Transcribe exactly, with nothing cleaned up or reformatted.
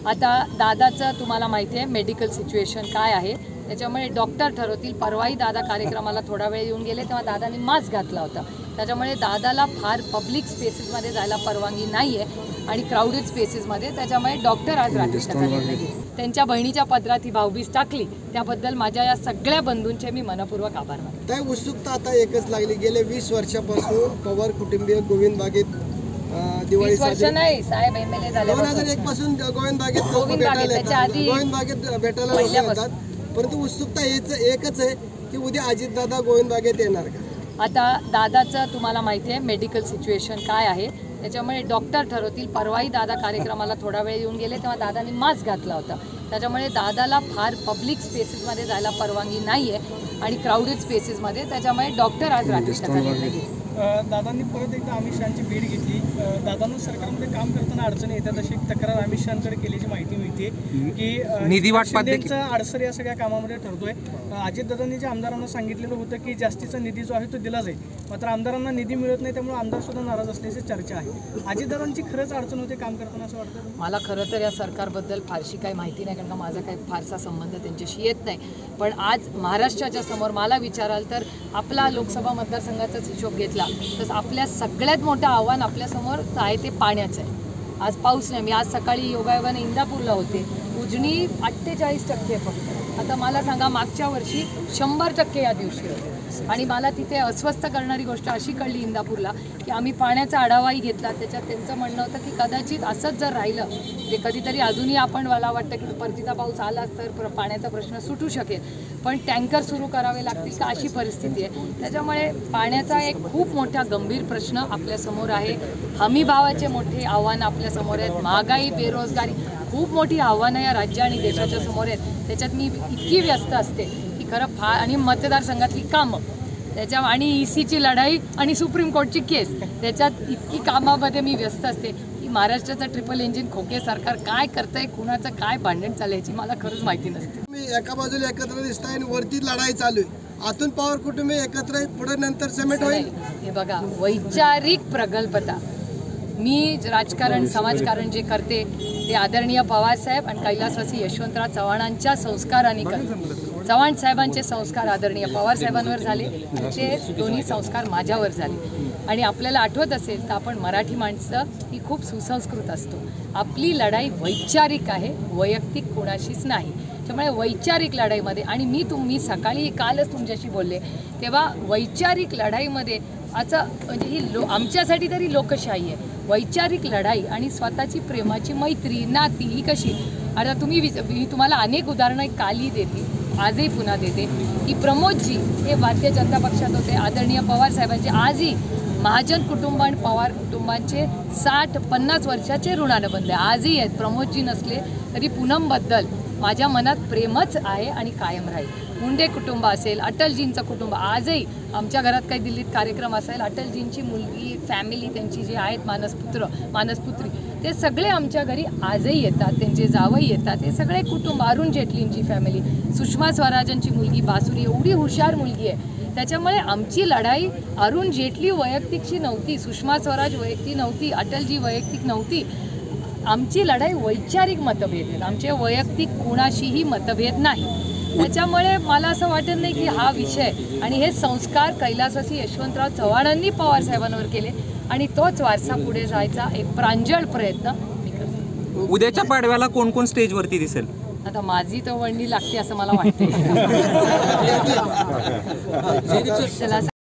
आता दादाचं तुम्हाला माहिती आहे मेडिकल सिच्युएशन काय आहे, त्याच्यामुळे डॉक्टर ठरवतील. परवाही दादा कार्यक्रमाला थोडा वेळ येऊन गेले तेव्हा दादांनी मास्क घातला होता, त्याच्यामुळे दादाला फार पब्लिक स्पेसेसमध्ये जायला परवानगी नाही आहे आणि क्राऊडेड स्पेसेसमध्ये, त्याच्यामुळे डॉक्टर आज रात्रीचा निर्णय घेतला. त्यांच्या बहिणीच्या पदरात ही भाऊबीज टाकली त्याबद्दल माझ्या या सगळ्या बंधूंचे मी मनपूर्वक आभार मानतो. त्या उत्सुकता आता एकच लागली, गेले वीस वर्षापासून पवार कुटुंबीय गोविंद बागेत दिवाळी वर्ष नाही साहेब एम एल ए झाले दोन हजार एक पासून गोविंद बागेत गोविंद बागेत त्याच्या आधी गोविंद बागेत भेटायला येतात, परंतु उत्सुकता हेच एकच आहे की उद्या अजितदादा गोविंद बागेत येणार का. आता दादाचं तुम्हाला माहिती आहे मेडिकल सिच्युएशन काय आहे, त्याच्यामुळे डॉक्टर ठरवतील. परवाही दादा कार्यक्रमाला थोडा वेळ येऊन गेले तेव्हा दादांनी मास्क घातला होता, त्याच्यामुळे दादाला फार पब्लिक स्पेसेसमध्ये जायला परवानगी नाही आहे आणि क्राऊडेड स्पेसेसमध्ये, त्याच्यामुळे डॉक्टर आज रात्रीचा निर्णय घेतला. दादांनी परत एकदा अमित शहाची भेट घेतली. दादांना सरकारमध्ये काम करताना अडचणी येतात अशी तक्रार अमित शहांकडे केल्याची माहिती मिळते की निधी वाटपाचा अडसर या सगळ्या कामामध्ये ठरतोय. अजितदादांनी जे आमदारांना सांगितलेलं होतं की जास्तीचा निधी जो आहे तो दिला जाईल, मात्र आमदारांना निधी मिळत नाही, त्यामुळे आमदार सुद्धा नाराज असल्याची चर्चा आहे. अजितदादांची खरंच अडचण होते काम करताना असं वाटतं. मला खरं तर या सरकारबद्दल फारशी काही माहिती नाही, कारण का माझा काही फारसा संबंध त्यांच्याशी येत नाही. पण आज महाराष्ट्राच्या समोर मला विचाराल तर आपला लोकसभा मतदारसंघाचाच हिशोब घेतला तर आपल्या सगळ्यात मोठं आव्हान आपल्यासमोर आहे ते पाण्याचं आहे. आज पाऊस नाही. मी आज सकाळी योगायोगाने इंदापूरला होते, उजनी अठ्ठेचाळीस टक्के फक्त. आता मला सांगा मागच्या वर्षी शंभर टक्के या दिवशी होते आणि मला तिथे अस्वस्थ करणारी गोष्ट अशी कळली इंदापूरला की आम्ही पाण्याचा आढावाही घेतला. त्याच्यात त्यांचं म्हणणं होतं की कदाचित असंच जर राहिलं ते कधीतरी अजूनही आपण मला वाटतं की परतीचा पाऊस आलाच तर प्र पाण्याचा प्रश्न सुटू शकेल, पण टँकर सुरू करावे लागतील का अशी परिस्थिती आहे. त्याच्यामुळे पाण्याचा एक खूप मोठा गंभीर प्रश्न आपल्यासमोर आहे. हमीभावाचे मोठे आव्हानं आपल्यासमोर आहेत. महागाई, बेरोजगारी खूप मोठी आव्हानं या राज्य आणि देशाच्या समोर आहेत. त्याच्यात मी इतकी व्यस्त असते की खरं फार, आणि मतदारसंघातली कामं त्याच्या आणि ई सीची लढाई आणि सुप्रीम कोर्टची केस, त्याच्यात इतकी कामामध्ये मी व्यस्त असते की महाराष्ट्राचं ट्रिपल इंजिन खोके सरकार काय करतंय, कुणाचं काय भांडण चालायची मला खरंच माहिती नसते. मी एका बाजूला एकत्र दिसताय आणि वरती लढाई चालू आहे. आतून पवार कुटुंबीय एकत्र पुढे नंतर समेट होईल. हे बघा वैचारिक प्रगल्भता, मी राजकारण समाजकारण जे करते ते आदरणीय पवारसाहेब आणि कैलासवासी यशवंतराव चव्हाणांच्या संस्काराने करते. चव्हाण साहेबांचे संस्कार आदरणीय पवारसाहेबांवर झाले, ते दोन्ही संस्कार माझ्यावर झाले. आणि आपल्याला आठवत असेल तर आपण मराठी माणसं ही खूप सुसंस्कृत असतो. आपली लढाई वैचारिक आहे, वैयक्तिक कोणाशीच नाही. त्यामुळे वैचारिक लढाईमध्ये, आणि मी तुम्ही सकाळी कालच तुमच्याशी बोलले तेव्हा वैचारिक लढाईमध्ये असं म्हणजे ही लो आमच्यासाठी तरी लोकशाही आहे. वैचारिक लढाई आणि स्वतःची प्रेमाची मैत्री नाती ही कशी. आता तुम्ही विच मी तुम्हाला अनेक उदाहरणं कालही देते, आजही पुन्हा देते की प्रमोदजी हे भारतीय जनता पक्षात होते, आदरणीय पवारसाहेबांचे आजही महाजन कुटुंब आणि पवार कुटुंबांचे साठ पन्नास वर्षाचे ऋणानुबंध आजही आहेत. प्रमोदजी नसले तरी पूनमबद्दल माझ्या मनात प्रेमच आहे आणि कायम राहील. मुंडे कुटुंब असेल, अटलजींचं कुटुंब, आजही आमच्या घरात काही दिल्लीत कार्यक्रम असेल, अटलजींची मुलगी फॅमिली त्यांची जी आहेत मानसपुत्र मानसपुत्री ते सगळे आमच्या घरी आजही येतात, त्यांचे जावई येतात, हे सगळे कुटुंब. अरुण जेटलींची फॅमिली, सुषमा स्वराजांची मुलगी बासुरी एवढी हुशार मुलगी आहे. त्याच्यामुळे आमची लढाई अरुण जेटली वैयक्तिकची नव्हती, सुषमा स्वराज वैयक्तिक नव्हती, अटलजी वैयक्तिक नव्हती. आमची लढाई वैचारिक मतभेद आहेत, आमचे वैयक्तिक कोणाशीही मतभेद नाही. त्याच्यामुळे मला असं वाटत नाही की हा विषय आणि हे संस्कार कैलासवासी यशवंतराव चव्हाणांनी पवारसाहेबांवर केले आणि तोच वारसा पुढे जायचा एक प्रांजळ प्रयत्न मी करते. उद्याच्या पाडव्याला कोण कोण स्टेजवरती दिसेल? आता माझी तर वंडी लागते असं मला वाटते.